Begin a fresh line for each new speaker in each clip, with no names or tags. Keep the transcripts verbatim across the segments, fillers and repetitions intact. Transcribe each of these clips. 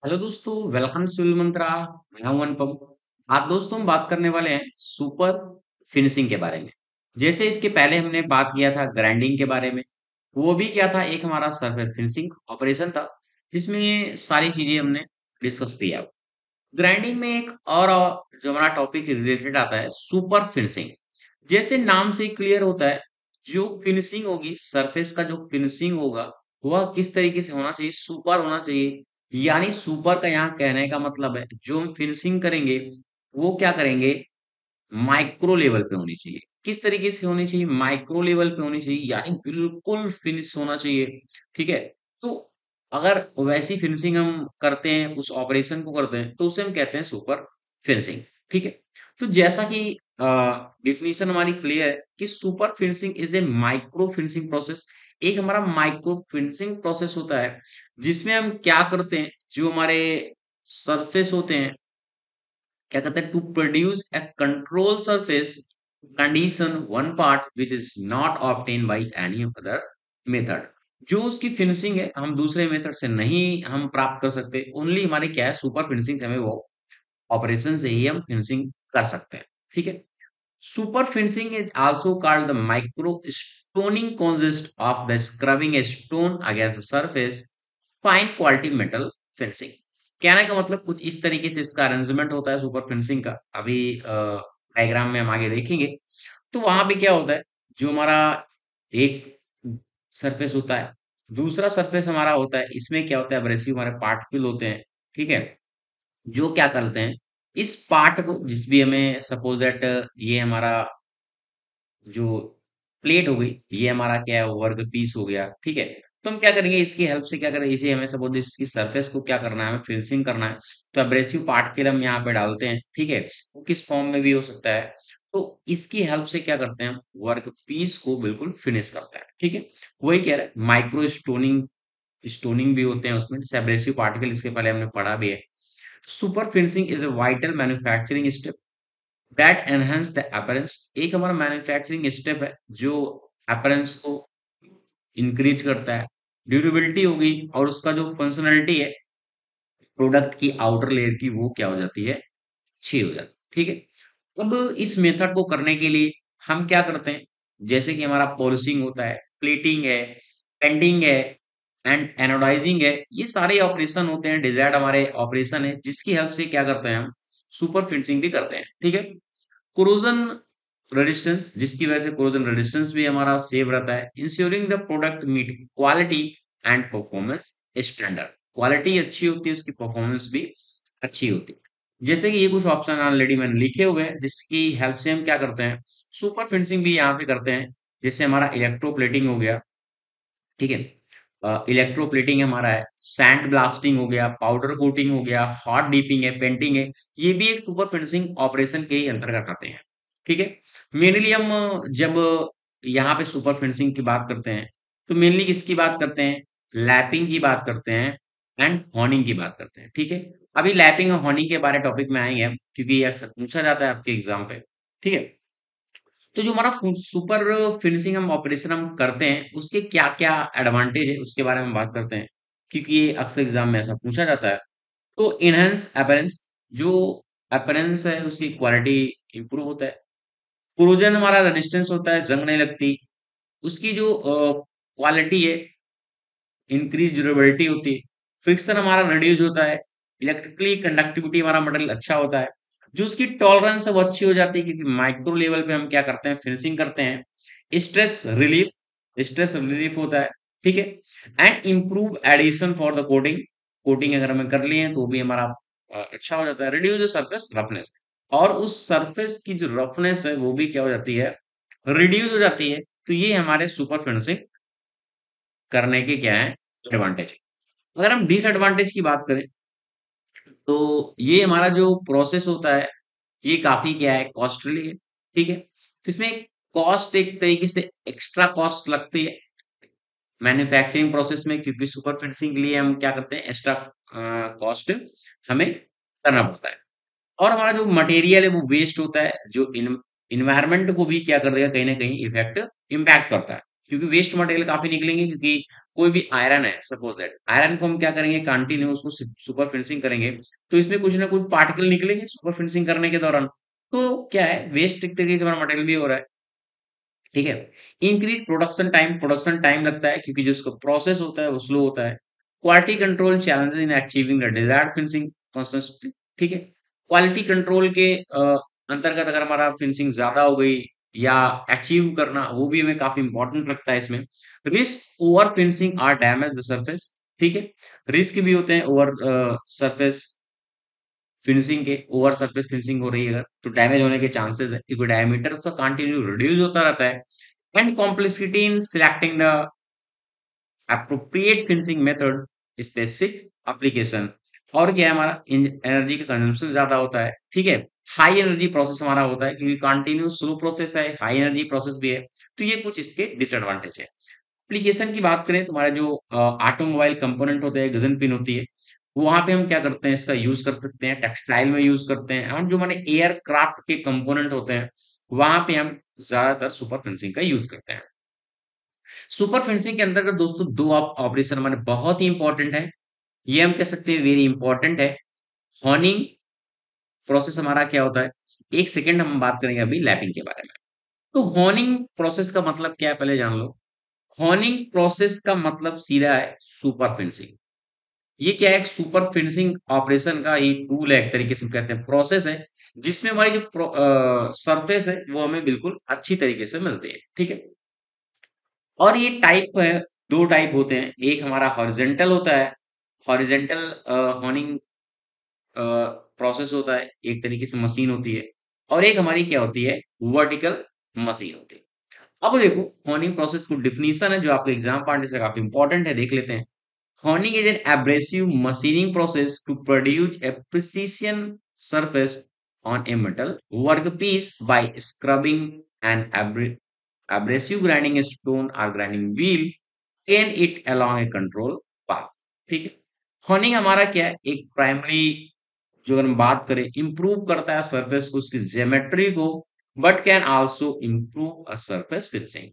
Hello दोस्तों, welcome civil मंत्रा। मैं हूं अनुपम। आज दोस्तों हम बात करने वाले हैं सुपर फिनिशिंग के बारे में। जैसे इसके पहले हमने बात किया था ग्राइंडिंग के बारे में। वो भी क्या था, एक हमारा सरफेस फिनिशिंग ऑपरेशन था जिसमें सारी चीजें हमने डिस्कस किया। ग्राइंडिंग में एक और अ, जो हमारा टॉपिक रिलेटेड आता है सुपर फिनिशिंग। जैसे नाम से ही क्लियर होता है, जो फिनिशिंग होगी सरफेस का, जो फिनिशिंग होगा वह किस तरीके से होना चाहिए, सुपर होना चाहिए। यानी सुपर का यहाँ कहने का मतलब है जो हम फिनिशिंग करेंगे वो क्या करेंगे, माइक्रो लेवल पे होनी चाहिए। किस तरीके से होनी चाहिए, माइक्रो लेवल पे होनी चाहिए, यानी बिल्कुल फिनिश होना चाहिए। ठीक है। तो अगर वैसी फिनिशिंग हम करते हैं, उस ऑपरेशन को करते हैं, तो उसे हम कहते हैं सुपर फिनिशिंग। ठीक है। तो जैसा कि डिफिनीशन हमारी क्लियर है कि super finishing is a micro finishing process. एक हमारा माइक्रो फिनिशिंग प्रोसेस होता है जिसमें हम क्या करते हैं, जो हमारे सरफेस होते हैं, क्या कहते हैं, to produce a control surface condition one part which is not obtain by any other method. जो उसकी फिनिशिंग है हम दूसरे मेथड से नहीं हम प्राप्त कर सकते, ओनली हमारे क्या है, सुपर फिनिशिंग से हमें वो ऑपरेशन से ही हम फिनिशिंग कर सकते हैं। ठीक है। Super finishing is also called the micro stoning consists of the scrubbing a stone against the surface, fine quality metal finishing। कहने का मतलब कुछ इस तरीके से इसका अरेंजमेंट होता है सुपर फिनिशिंग का। अभी डायग्राम में हम आगे देखेंगे। तो वहां पे क्या होता है, जो हमारा एक सरफेस होता है, दूसरा सरफेस हमारा होता है, इसमें क्या होता है, एब्रेसिव हमारे पार्टिकल होते हैं। ठीक है। जो क्या करते हैं, इस पार्ट को, जिस भी हमें सपोज दैट ये हमारा जो प्लेट हो गई, ये हमारा क्या है, वर्क पीस हो गया। ठीक है। तो हम क्या करेंगे, इसकी हेल्प से क्या करें, इसे हमें सपोज इसकी सरफेस को क्या करना है, हमें फिनिशिंग करना है। तो एब्रेसिव पार्टिकल हम यहाँ पे डालते हैं। ठीक है। वो किस फॉर्म में भी हो सकता है। तो इसकी हेल्प से क्या करते हैं, हम वर्क पीस को बिल्कुल फिनिश करते हैं। ठीक है। वही कह रहे हैं, माइक्रो स्टोनिंग स्टोनिंग भी होते हैं उसमें, एब्रेसिव पार्टिकल, इसके पहले हमने पढ़ा भी है। Super finishing is a vital manufacturing step that enhance the appearance. एक हमारा मैन्युफैक्चरिंग स्टेप है जो अपीयरेंस को इंक्रीज करता है। ड्यूरेबिलिटी होगी, और उसका जो फंक्शनलिटी है प्रोडक्ट की आउटर लेयर की, वो क्या हो जाती है, अच्छी हो जाती है। ठीक है। अब इस मेथड को करने के लिए हम क्या करते हैं, जैसे कि हमारा पॉलिशिंग होता है, प्लेटिंग है, पेंटिंग है एंड एनोडाइजिंग है, ये सारे ऑपरेशन होते हैं, डिजायर्ड हमारे ऑपरेशन है, जिसकी हेल्प से क्या करते हैं, हम सुपर फिनिशिंग भी करते हैं। ठीक है। कोरोजन रेजिस्टेंस, जिसकी वजह से कोरोजन रेजिस्टेंस भी हमारा सेव रहता है, ensuring the product meet quality and performance standard. Quality अच्छी होती है, उसकी परफॉर्मेंस भी अच्छी होती है। जैसे कि ये कुछ ऑप्शन ऑलरेडी मैंने लिखे हुए हैं, जिसकी हेल्प से हम क्या करते हैं, सुपर फिनिशिंग भी यहाँ पे करते हैं। जैसे हमारा इलेक्ट्रोप्लेटिंग हो गया। ठीक है। इलेक्ट्रोप्लेटिंग हमारा है, सैंड ब्लास्टिंग हो गया, पाउडर कोटिंग हो गया, हॉट डीपिंग है, पेंटिंग है। ये भी एक सुपर फिनिशिंग ऑपरेशन के ही अंतर्गत आते हैं। ठीक है। मेनली हम अ, जब यहाँ पे सुपर फिनिशिंग की बात करते हैं, तो मेनली किसकी बात करते हैं, लैपिंग की बात करते हैं एंड हॉर्निंग की बात करते हैं। ठीक है। अभी लैपिंग और हॉर्निंग के बारे टॉपिक में आएंगे हम, क्योंकि ये अक्सर पूछा जाता है आपके एग्जाम पे। ठीक है। तो जो हमारा सुपर फिनिशिंग हम ऑपरेशन हम करते हैं, उसके क्या क्या एडवांटेज है उसके बारे में बात करते हैं, क्योंकि ये अक्सर एग्जाम में ऐसा पूछा जाता है। तो इनहेंस अपीयरेंस, जो अपीयरेंस है उसकी क्वालिटी इंप्रूव होता है। कोरोजन हमारा रेजिस्टेंस होता है, जंग नहीं लगती। उसकी जो क्वालिटी है, इंक्रीज ड्यूरेबिलिटी होती है। फ्रिक्शन हमारा रिड्यूस होता है। इलेक्ट्रिकली कंडक्टिविटी हमारा मटेरियल अच्छा होता है। जो उसकी टॉलरेंस है वो अच्छी हो जाती है, क्योंकि माइक्रो लेवल पे हम क्या करते हैं, फिनिशिंग करते हैं। स्ट्रेस रिलीफ, स्ट्रेस रिलीफ होता है। ठीक है। And improve adhesion for the coating. Coating अगर हमें कर लिए हैं तो भी हमारा अ, अच्छा हो जाता है। रिड्यूस सरफेस रफनेस, और उस सरफेस की जो रफनेस है वो भी क्या हो जाती है, रिड्यूस हो जाती है। तो ये हमारे सुपर फिनिशिंग करने के क्या है, एडवांटेज। अगर हम डिसएडवांटेज की बात करें, तो ये हमारा जो प्रोसेस होता है, ये काफी क्या है, कॉस्टली है। ठीक है। तो इसमें कॉस्ट एक तरीके से एक्स्ट्रा कॉस्ट लगती है मैन्युफैक्चरिंग प्रोसेस में, क्योंकि सुपर फिनिशिंग के लिए हम क्या करते हैं, एक्स्ट्रा कॉस्ट हमें करना पड़ता है। और हमारा जो मटेरियल है वो वेस्ट होता है, जो इन इन्वायरमेंट को भी क्या कर देगा, कहीं ना कहीं इफेक्ट इम्पैक्ट करता है। क्योंकि वेस्ट मटेरियल काफी निकलेंगे, क्योंकि कोई भी आयरन है, सपोज दैट आयरन को हम क्या करेंगे, कंटिन्यू उसको सुपर फिनिशिंग करेंगे, तो इसमें कुछ ना कुछ पार्टिकल निकलेंगे सुपर फिनिशिंग करने के दौरान। तो क्या है, वेस्ट एक तरीके से हमारा मटेरियल भी हो रहा है। ठीक है। Increase production time, production time लगता है क्योंकि जो उसका प्रोसेस होता है वो स्लो होता है। Quality control challenges in achieving the desired finishing consistently. ठीक है। क्वालिटी कंट्रोल के अ, अंतर्गत अगर हमारा फिनिशिंग ज्यादा हो गई या अचीव करना, वो भी हमें काफी इंपॉर्टेंट लगता है इसमें। Risk over finishing or damage the surface. ठीक है। रिस्क भी होते हैं ओवर सरफेस फिनिशिंग के, ओवर सरफेस फिनिशिंग हो रही है अगर, तो डैमेज होने के चांसेस है, क्योंकि डायमीटर उसका कंटिन्यू रिड्यूस होता रहता है। And complexity in selecting the appropriate finishing method specific application। और क्या है, हमारा एनर्जी का कंजम्पशन ज्यादा होता है। ठीक है। हाई एनर्जी प्रोसेस हमारा होता है, क्योंकि कंटिन्यू स्लो प्रोसेस है, हाई एनर्जी प्रोसेस भी है। तो ये कुछ इसके डिसएडवांटेज है। एप्लीकेशन की बात करें, तुम्हारा जो ऑटोमोबाइल कंपोनेंट होते हैं, गजन पिन होती है, वहां पे हम क्या करते हैं, इसका यूज कर सकते हैं, टेक्सटाइल में यूज करते हैं, और जो हमारे एयरक्राफ्ट के कंपोनेंट होते हैं, वहां पे हम ज्यादातर सुपर फिनिशिंग का यूज करते हैं। सुपर फिनिशिंग के अंतर्गत दोस्तों दो ऑपरेशन हमारे बहुत ही इंपॉर्टेंट है, ये हम कह सकते हैं वेरी इंपॉर्टेंट है। हॉर्निंग प्रोसेस हमारा क्या होता है, एक सेकंड हम बात करेंगे अभी लैपिंग के बारे में। तो हॉर्निंग प्रोसेस का मतलब क्या है, पहले जान लो। हॉर्निंग प्रोसेस का मतलब सीधा है सुपर फिनिशिंग। ये क्या है, सुपर फिनिशिंग ऑपरेशन का ही टूल है, एक तरीके से हम कहते हैं प्रोसेस है, जिसमें हमारी जो सरफेस है वो हमें बिल्कुल अच्छी तरीके से मिलती है। ठीक है। और ये टाइप है, दो टाइप होते हैं, एक हमारा हॉरिजेंटल होता है, हॉरिजेंटल हॉर्निंग प्रोसेस होता है, एक तरीके से मशीन होती है। और एक हमारी क्या होती है, वर्टिकल मशीन होती है। अब देखो हॉर्निंग प्रोसेस को डिफिनीशन है जो आपके एग्जाम पॉइंट से काफी इंपॉर्टेंट है, देख लेते हैं। Honing is an abrasive machining process to produce a precision surface on a metal workpiece by scrubbing an abra- abrasive grinding stone or grinding wheel and it along a control path। ठीक है। Horning हमारा क्या है, एक primary, जो अगर हम बात करें, इंप्रूव करता है सरफेस को, उसकी ज्योमेट्री को, but can also improve a surface finishing.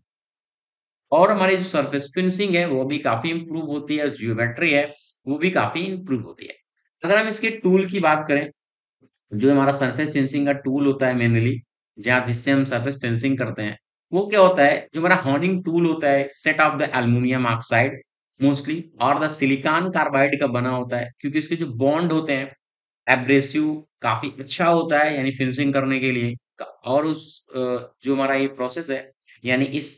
और हमारी जो सरफेस फिनिशिंग है वो भी काफी इंप्रूव होती है, जियोमेट्री है वो भी काफी इंप्रूव होती है। अगर हम इसके टूल की बात करें, जो हमारा सरफेस फिनिशिंग का टूल होता है मेनली, जहाँ जिससे हम सरफेस फिनिशिंग करते हैं, वो क्या होता है, जो हमारा हॉर्निंग टूल होता है, set of the aluminium oxide mostly और द सिलिकॉन कार्बाइड का बना होता है, क्योंकि इसके जो बॉन्ड होते हैं एब्रेसिव काफी अच्छा होता है, यानी फिनिशिंग करने के लिए। और उस अ, जो हमारा ये प्रोसेस है, यानी इस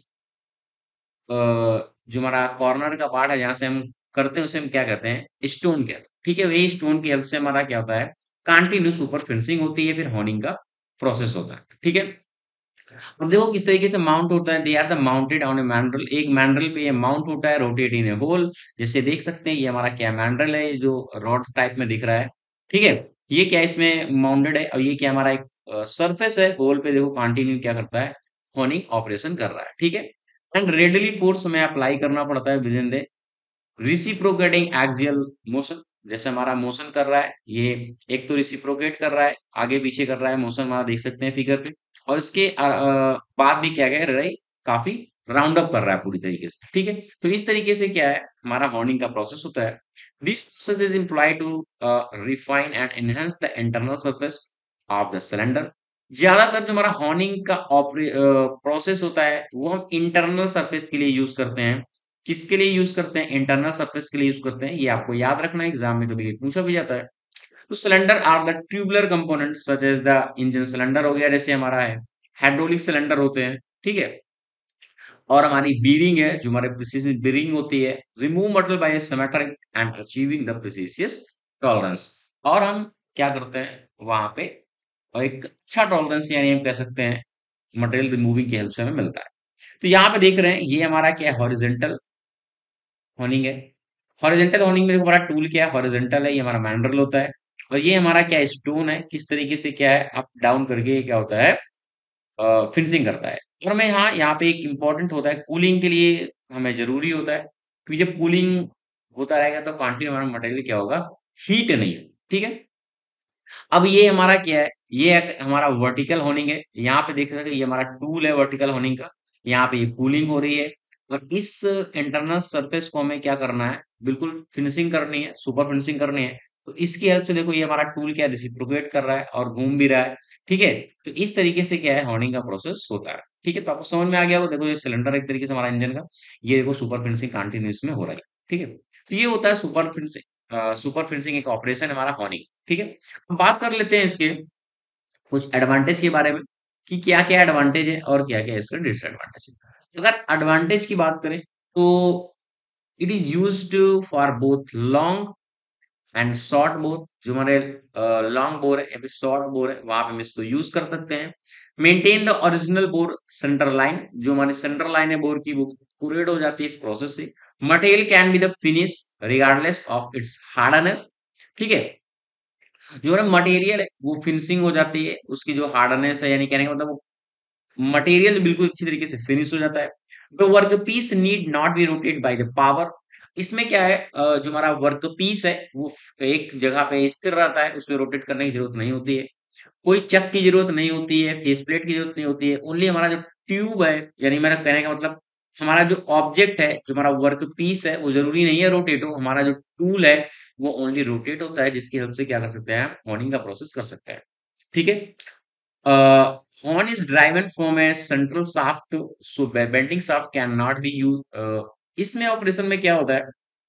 अ, जो हमारा कॉर्नर का पार्ट है जहां से हम करते हैं, उसे हम क्या कहते हैं, स्टोन कहते हैं। ठीक है। वही स्टोन की हेल्प से हमारा क्या होता है, कंटिन्यूस सुपर फिनिशिंग होती है, फिर होनिंग का प्रोसेस होता है। ठीक है। अब देखो किस तरीके से माउंट होता है, they are the mounted on a mandrel, एक मैंड्रल पे ये माउंट होता है, रोटेट इन ए होल। जैसे देख सकते हैं ये हमारा क्या मैंड्रल है, ये जो रॉड टाइप में दिख रहा है। ठीक है। ये क्या इसमें माउंटेड है, और ये क्या हमारा एक सरफेस है, होल पे देखो कंटिन्यू क्या करता है, होनिंग ऑपरेशन कर रहा है। ठीक है। एंड रेडली फोर्स हमें अप्लाई करना पड़ता है within the reciprocating axial motion. जैसे हमारा मोशन कर रहा है ये, एक तो रिसिप्रोकेट कर रहा है, आगे पीछे कर रहा है मोशन, हमारा देख सकते हैं फिगर पे। और इसके अ, अ, बाद भी क्या कर रहा है, काफी राउंड अप कर रहा है पूरी तरीके से। ठीक है। तो इस तरीके से क्या है, हमारा हॉर्निंग का प्रोसेस होता है। This process is employ to refine and enhance the internal surface of the cylinder. ज्यादातर जो हमारा हॉर्निंग का प्रोसेस होता है वो हम इंटरनल सरफेस के लिए यूज करते हैं। किसके लिए यूज करते हैं, इंटरनल सरफेस के लिए यूज करते हैं, ये आपको याद रखना है, एग्जाम में कभी ये पूछा भी जाता है। तो cylinder or the tubular component such as the engine cylinder हो गया, जैसे हमारा है, हाइड्रोलिक सिलेंडर होते हैं। ठीक है। और हमारी बीरिंग है, जो हमारे प्रिसीजन बीरिंग होती है, remove material by symmetric and achieving the precise tolerance. और हम क्या करते हैं वहां पे, और एक अच्छा टॉलरेंस यानी हम कह सकते हैं मटेरियल रिमूविंग की हेल्प से हमें मिलता है। तो यहाँ पे देख रहे हैं ये हमारा क्या है, हॉरिजेंटल होनिंग है। हॉरिजेंटल होनिंग में देखो हमारा टूल क्या है, हॉरिजेंटल है, ये हमारा मैंड्रल होता है। और ये हमारा क्या है, स्टोन है, किस तरीके से क्या है, अप डाउन करके ये क्या होता है, फिनिशिंग करता है। और हमें हाँ यहाँ पे एक इंपॉर्टेंट होता है, कूलिंग के लिए हमें जरूरी होता है, क्योंकि जब कूलिंग होता रहेगा तो क्वांटिटी हमारा मटेरियल क्या होगा, हीट नहीं है। ठीक है। अब ये हमारा क्या है, ये एक हमारा वर्टिकल होनिंग है, यहाँ पे देख सकते हैं ये हमारा टूल है वर्टिकल होनिंग का, यहाँ पे ये कूलिंग हो रही है। और इस इंटरनल सरफेस को हमें क्या करना है, बिल्कुल फिनिशिंग करनी है, सुपर फिनिशिंग करनी है। तो इसकी हेल्प से देखो ये हमारा टूल क्या रिसिप्रोकेट कर रहा है और घूम भी रहा है। ठीक है, तो इस तरीके से क्या है हॉर्निंग का प्रोसेस होता है। ठीक है, तो आपको समझ में आ गया हो, देखो ये सिलेंडर एक तरीके से हमारा इंजन का, ये देखो सुपर फिनिशिंग कंटिन्यूस में हो रहा है। ठीक है, तो ये होता है सुपर फिनिशिंग। सुपर फिनिशिंग एक ऑपरेशन है हमारा हॉर्निंग। ठीक है, अब बात कर लेते हैं इसके कुछ एडवांटेज के बारे में कि क्या-क्या एडवांटेज है और क्या-क्या इसका डिसएडवांटेज है। अगर एडवांटेज की बात करें तो it is used for both long and short bore. जो हमारे लॉन्ग बोर है या फिर शॉर्ट बोर है वहां पे हम इसको यूज कर सकते हैं। Maintain the original bore centre line, जो हमारी सेंटर लाइन है बोर की वो एक्यूरेट हो जाती है इस प्रोसेस से। Material can be the finish regardless of its hardness. ठीक है, जो है मटेरियल है वो फिनिशिंग हो जाती है, उसकी जो हार्डनेस है यानी कहने का मतलब वो मटेरियल बिल्कुल अच्छी तरीके से फिनिश हो जाता है। The work piece need not be rotate by the power. इसमें क्या है अ, जो हमारा वर्क पीस है वो एक जगह पे स्थिर रहता है, उसमें रोटेट करने की जरूरत नहीं होती है। कोई चक की जरूरत नहीं होती है, फेस प्लेट की जरूरत नहीं होती है। ओनली हमारा जो ट्यूब है, यानी मेरा कहने का मतलब हमारा जो ऑब्जेक्ट है, जो हमारा वर्क पीस है वो जरूरी नहीं है रोटेट हो। हमारा जो टूल है वो ओनली रोटेट होता है, जिसकी हेल्प से क्या कर सकते हैं, हॉर्निंग का प्रोसेस कर सकते हैं। ठीक है, uh, horn is driven from a central shaft, so be- bending shaft cannot be used. uh, इसमें ऑपरेशन में क्या होता है,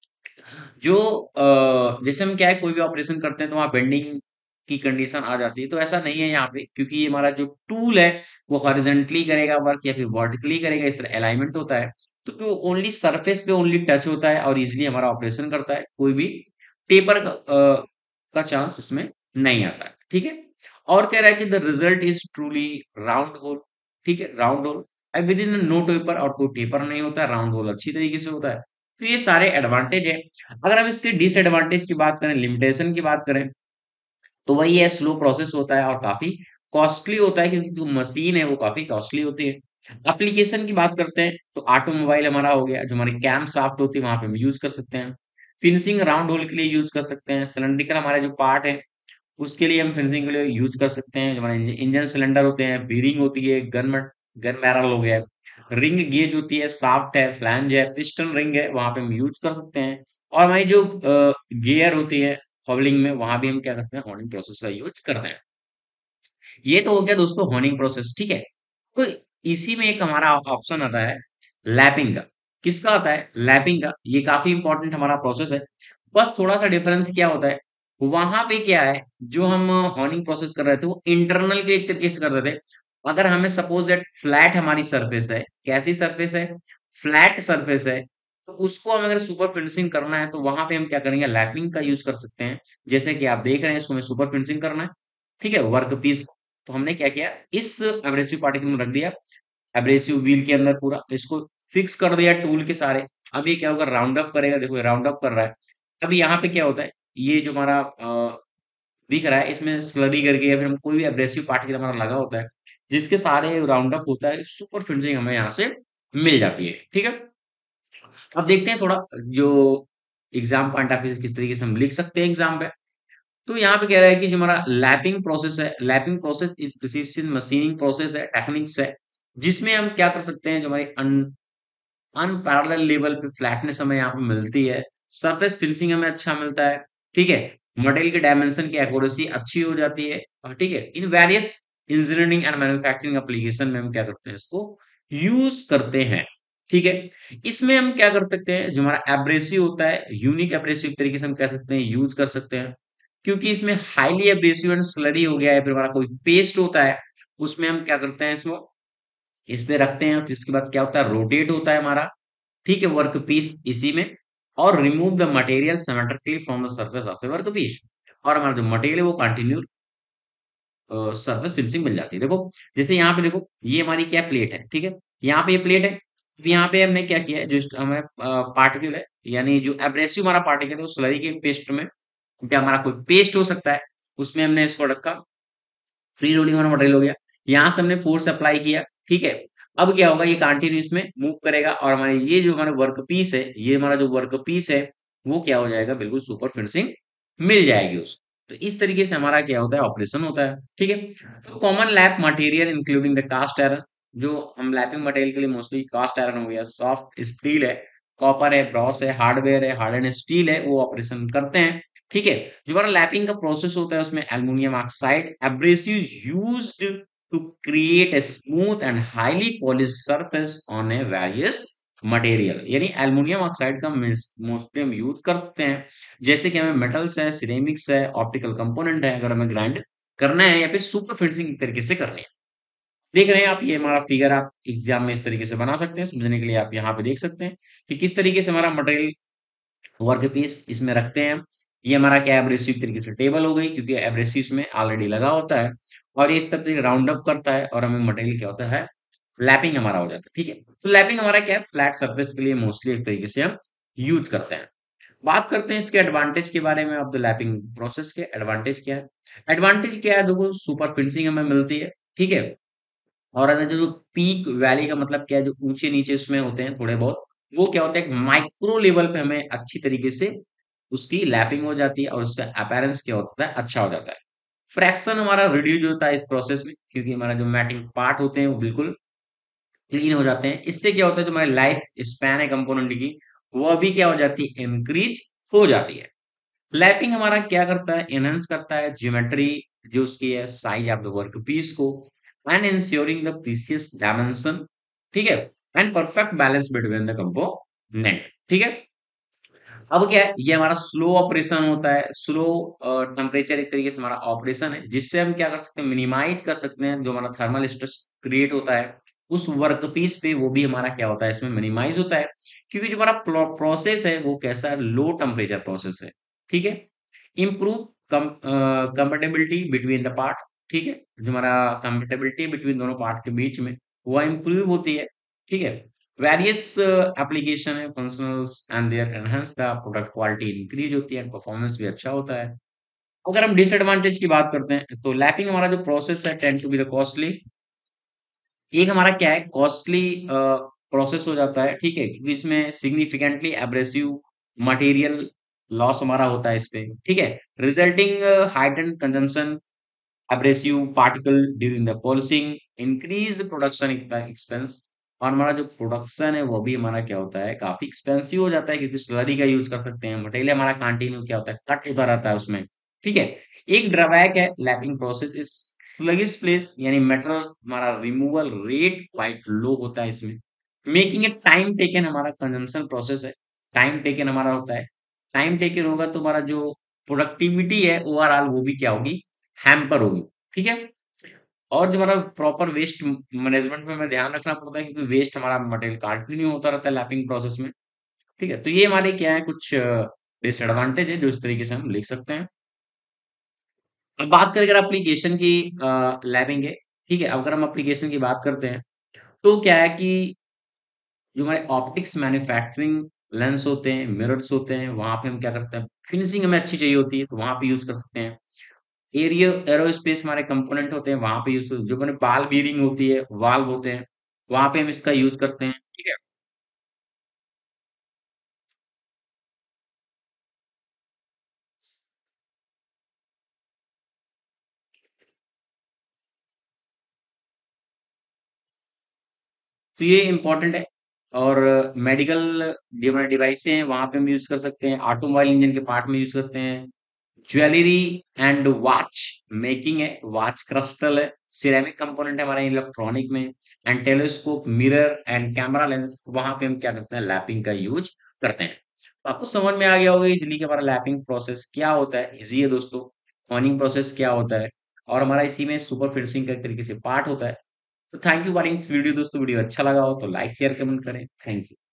जो uh, जैसे हम क्या है कोई भी ऑपरेशन करते हैं तो वहां बेंडिंग की कंडीशन आ जाती है, तो ऐसा नहीं है यहाँ पे, क्योंकि ये हमारा जो टूल है वो हॉरिजेंटली करेगा वर्क या फिर वर्टिकली करेगा, इस तरह अलाइनमेंट होता है। तो वो ओनली सरफेस पे ओनली टच होता है और इजिली हमारा ऑपरेशन करता है, कोई भी टेपर का, अ, का चांस इसमें नहीं आता है। ठीक है, और कह रहा है कि the result is truly round hole. ठीक है, round hole within no taper, और कोई टेपर नहीं होता है, राउंड होल अच्छी तरीके से होता है। तो ये सारे एडवांटेज है। अगर हम इसके डिसएडवांटेज की बात करें, लिमिटेशन की बात करें, तो वही है स्लो प्रोसेस होता है और काफी कॉस्टली होता है, क्योंकि जो मशीन है वो काफी कॉस्टली होती है। एप्लीकेशन की बात करते हैं तो ऑटोमोबाइल हमारा हो गया, जो हमारी कैम शाफ्ट होती है वहां पे हम यूज कर सकते हैं। फिनिशिंग राउंड होल के लिए यूज कर सकते हैं। सिलेंड्रिकल हमारे जो पार्ट है उसके लिए हम फिनिशिंग के लिए यूज कर सकते हैं। जो हमारे इंजन इंजन सिलेंडर होते हैं, बीरिंग होती है, गन गन बैरल हो गया, रिंग गेज होती है, शाफ्ट है, फ्लैंज है, पिस्टन रिंग है, वहां पे हम यूज कर सकते हैं। और हमारी जो गियर होती है हॉलिंग में, वहां भी हम क्या करते हैं, हॉर्निंग प्रोसेस का यूज करते हैं। ये तो हो गया दोस्तों हॉर्निंग प्रोसेस। ठीक है, तो इसी में एक हमारा ऑप्शन आता है लैपिंग का। किसका आता है, लैपिंग का। ये काफी इंपॉर्टेंट हमारा प्रोसेस है। बस थोड़ा सा डिफरेंस क्या होता है, वहां पे क्या है, जो हम हॉर्निंग प्रोसेस कर रहे थे वो इंटरनल के एक तरीके से कर रहे थे। अगर हमें सपोज दैट फ्लैट हमारी सरफेस है, कैसी सरफेस है, फ्लैट सरफेस है, तो उसको हमें अगर सुपर फिनिशिंग करना है तो वहां पे हम क्या करेंगे, लैपिंग का यूज कर सकते हैं। जैसे कि आप देख रहे हैं इसको हमें सुपर फिनिशिंग करना है। ठीक है, वर्क पीस को, तो हमने क्या किया, इस एब्रेसिव पार्टिकल में रख दिया, एब्रेसिव व्हील के अंदर पूरा इसको फिक्स कर दिया टूल के सारे। अब ये क्या होगा, राउंड अप करेगा, देखो ये राउंड अप कर रहा है। अब यहाँ पे क्या होता है, ये जो हमारा अ, दिख रहा है इसमें स्लरी करके या फिर हम कोई भी एब्रेसिव पार्टिकल हमारा लगा होता है, जिसके सारे राउंड अप होता है, सुपर फिनिशिंग हमें यहाँ से मिल जाती है। ठीक है, अब देखते हैं थोड़ा जो एग्जाम पॉइंट ऑफ व्यू किस तरीके से हम लिख सकते हैं एग्जाम पे। तो यहाँ पे कह रहा है कि जो हमारा लैपिंग प्रोसेस है, lapping process is precision machining process है, टेक्निक्स है, जिसमें हम क्या कर सकते हैं, जो हमारी अनपैरेलल लेवल पे फ्लैटनेस हमें यहाँ पे मिलती है, सरफेस फिनिशिंग हमें अच्छा मिलता है। ठीक है, मटेरियल के डायमेंशन की एक्यूरेसी अच्छी हो जाती है। और ठीक है, in various engineering and manufacturing application में हम क्या करते हैं, इसको यूज करते हैं। ठीक है, इसमें हम क्या कर सकते हैं, जो हमारा एब्रेसिव होता है, यूनिक एब्रेसिव तरीके से हम कह सकते हैं यूज कर सकते हैं, क्योंकि इसमें हाईली एब्रेसिव एंड स्लरी हो गया है, फिर हमारा कोई पेस्ट होता है, उसमें हम क्या करते हैं, इसमें इस पे रखते हैं, फिर इसके बाद क्या होता है, रोटेट होता है हमारा। ठीक है, वर्क पीस इसी में, और remove the material symmetrically from the surface of the work piece, और हमारा जो मटेरियल है वो कंटिन्यू सरफेस फिनिशिंग मिल जाती है। देखो जैसे यहाँ पे देखो, ये हमारी क्या प्लेट है, ठीक है, यहाँ पे ये प्लेट है। अब यहाँ पे हमने क्या किया है, जो हमारे पार्टिकल है, यानी जो एब्रेसिव हमारा पार्टिकल है, वो स्लरी के पेस्ट में, क्या हमारा कोई पेस्ट हो सकता है, उसमें हमने इसको रखा, फ्री रोलिंग वाला मटेरियल हो गया। यहाँ से हमने फोर्स अप्लाई किया। ठीक है, अब क्या होगा, ये कंटिन्यूस में मूव करेगा, और हमारे ये जो हमारा वर्क पीस है, ये हमारा जो वर्क पीस है वो क्या हो जाएगा, बिल्कुल सुपर फिनिशिंग मिल जाएगी उसको। तो इस तरीके से हमारा क्या होता है, ऑपरेशन होता है। ठीक है, तो common lap material including the cast iron, जो हम लैपिंग मटेरियल के लिए मोस्टली कास्ट आयरन हो गया, सॉफ्ट स्टील है, कॉपर है, ब्रॉस है, हार्डवेयर है, हार्डन स्टील है, वो ऑपरेशन करते हैं। ठीक है, जो हमारा लैपिंग का प्रोसेस होता है उसमें aluminium oxide abrasive used to create a smooth and highly polished surface on a various material, यानी एल्युमिनियम ऑक्साइड का मोस्टली हम यूज करते हैं। जैसे कि हमें मेटल्स है, सिरेमिक्स है, ऑप्टिकल कंपोनेंट है, अगर हमें ग्राइंड करना है या फिर सुपर फिनिशिंग तरीके से करनी है। देख रहे हैं आप, ये हमारा फिगर आप एग्जाम में इस तरीके से बना सकते हैं। समझने के लिए आप यहाँ पे देख सकते हैं कि किस तरीके से हमारा मटेरियल वर्क पीस इसमें रखते हैं। ये हमारा क्या एब्रेसिव तरीके से टेबल हो गई, क्योंकि एब्रेसिव इसमें ऑलरेडी लगा होता है और ये इस तरीके राउंड अप करता है और हमें मटेरियल क्या होता है, लैपिंग हमारा हो जाता है। ठीक है, तो लैपिंग हमारा क्या है, फ्लैट सरफेस के लिए मोस्टली एक तरीके से हम यूज करते हैं। बात करते हैं इसके एडवांटेज के बारे में। ऑफ द लैपिंग प्रोसेस के एडवांटेज क्या है? एडवांटेज क्या है, देखो सुपर फिनिशिंग हमें मिलती है। ठीक है, और अगर जो पीक वैली का मतलब क्या है, जो ऊंचे नीचे उसमें होते हैं थोड़े बहुत, वो क्या होता है, माइक्रो लेवल पे हमें अच्छी तरीके से उसकी लैपिंग हो जाती है और उसका अपीयरेंस क्या होता है, अच्छा हो जाता है। फ्रैक्शन हमारा रिड्यूस होता है इस प्रोसेस में, क्योंकि हमारा जो मैटिंग पार्ट होते हैं वो बिल्कुल क्लीन हो जाते हैं। इससे क्या होता है, जो हमारी लाइफ स्पैन है कंपोनेंट की, वो भी क्या हो जाती है, इंक्रीज हो जाती है। लैपिंग हमारा क्या करता है, एनहांस करता है ज्योमेट्री जो उसकी है, size of the work piece को, and ensuring the precise dimension. ठीक है, and perfect balance between the component. ठीक है, अब क्या है, ये हमारा स्लो ऑपरेशन होता है। स्लो टेम्परेचर एक तरीके से हमारा ऑपरेशन है, जिससे हम क्या कर सकते हैं, मिनिमाइज कर सकते हैं जो हमारा थर्मल स्ट्रेस क्रिएट होता है उस वर्क पीस पे, वो भी हमारा क्या होता है, इसमें मिनिमाइज होता है। क्योंकि जो हमारा प्रोसेस है वो कैसा है, लो टेम्परेचर प्रोसेस है। ठीक है, improve compatibility between the part. ठीक है, जो हमारा कंपेटेबिलिटी बिटवीन दोनों पार्ट के बीच में वो इम्प्रूव होती है। ठीक है, वेरियस एप्लीकेशन है, functionals and there enhance the product quality increase होती है, परफॉर्मेंस भी अच्छा होता है। अगर हम डिसएडवांटेज की बात करते हैं, तो लैपिंग हमारा जो प्रोसेस है tend to be the costly. एक हमारा क्या है, कॉस्टली प्रोसेस हो जाता है। ठीक है, क्योंकि इसमें सिग्निफिकेंटली एब्रेसिव मटेरियल लॉस हमारा होता है इसपे। ठीक है, resulting heightened consumption abrasive particle during the polishing, increase production expense। और हमारा जो प्रोडक्शन है वो भी हमारा क्या होता है, काफी एक्सपेंसिव हो जाता है, क्योंकि स्लरी का यूज कर सकते हैं। मटेरियल हमारा कंटिन्यू क्या होता है, कट होता रहता है उसमें। ठीक है, एक ड्रॉबैक है lapping process is sluggish place, यानी मेटल हमारा रिमूवल रेट क्वाइट लो होता है इसमें, मेकिंग इट टाइम टेकन। हमारा कंजम्पशन प्रोसेस है, टाइम टेकन हमारा होता है। टाइम टेकन होगा तो हमारा जो प्रोडक्टिविटी है ओवरऑल वो भी क्या होगी, हैम्पर होगी। ठीक है, और जो हमारा प्रॉपर वेस्ट मैनेजमेंट में हमें ध्यान रखना पड़ता है, क्योंकि वेस्ट हमारा मटेरियल कंटिन्यू होता रहता है लैपिंग प्रोसेस में। ठीक है, तो ये हमारे क्या है, कुछ डिसएडवांटेज है जो इस तरीके से हम लिख सकते हैं। अब बात करें अगर एप्लीकेशन की, लैबिंग है। ठीक है, अब अगर हम एप्लीकेशन की बात करते हैं, तो क्या है कि जो हमारे ऑप्टिक्स मैन्युफैक्चरिंग लेंस होते हैं, मिरर्स होते हैं, वहां पे हम क्या करते हैं, फिनिशिंग हमें अच्छी चाहिए होती है, तो वहां पे यूज कर सकते हैं। एरियो एरोस्पेस हमारे कंपोनेंट होते हैं, वहां पे यूज, जो मैंने बाल बीरिंग होती है, वाल्व होते हैं, वहां पे हम इसका यूज करते हैं। ठीक है, तो ये इंपॉर्टेंट है। और मेडिकल जो हमारे डिवाइस हैं वहां पे हम यूज कर सकते हैं, ऑटोमोबाइल इंजन के पार्ट में यूज करते हैं। ज्वेलरी एंड वॉच मेकिंग है, वॉच क्रिस्टल है, सिरेमिक कंपोनेंट है हमारे इलेक्ट्रॉनिक में, and telescope, mirror and camera lens, वहां पे हम क्या करते हैं, लैपिंग का यूज करते हैं। तो आपको समझ में आ गया होगा इजली कि हमारा लैपिंग प्रोसेस क्या होता है। इजी है दोस्तों, हॉनिंग प्रोसेस क्या होता है, और हमारा इसी में सुपर फिनिशिंग का एक तरीके से पार्ट होता है। तो thank you for watching this video दोस्तों। वीडियो अच्छा लगा हो तो लाइक शेयर कमेंट करें। Thank you.